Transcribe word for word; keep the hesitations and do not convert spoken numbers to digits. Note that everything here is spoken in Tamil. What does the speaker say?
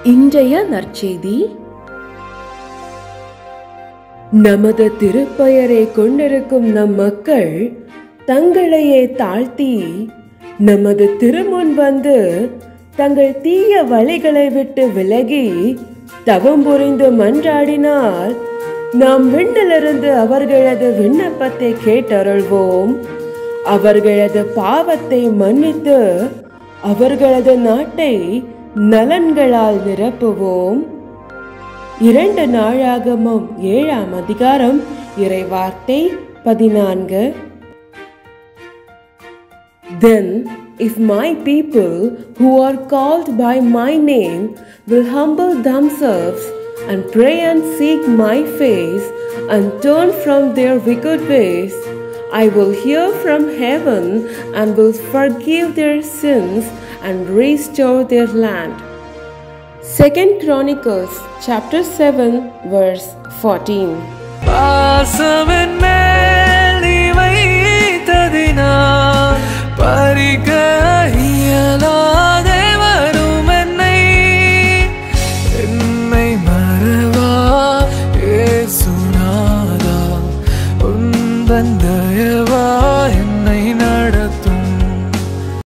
இன்றைய நற்செய்தி நமது திருப்பெயரை கொண்டிருக்கும் நம் மக்கள் தங்களையே தாழ்த்தி நமது திருமுன் வந்து தங்கள் தீய வழிகளை விட்டு விலகி தவம் புரிந்து மன்றாடினால் நாம் விண்ணிலிருந்து அவர்களது விண்ணப்பத்தை கேட்டருள்வோம். அவர்களது பாவத்தை மன்னித்து அவர்களது நாட்டை நலன்களால் நிரப்புவோம். இரண்டு நாளாகமம் ஏழாம் அதிகாரம் இறைவார்த்தை பதினான்கு. Then if my people who are called by my name will humble themselves and pray and seek my face and turn from their wicked ways, I will hear from heaven and will forgive their sins and restore their land. Second Chronicles chapter seven verse fourteen. பாசமென் மேல் நீ வைத்ததினால் பறிக்க இயலாதே வரும் என்னை என்னை மறவா இயேசுநாதா உந்தன்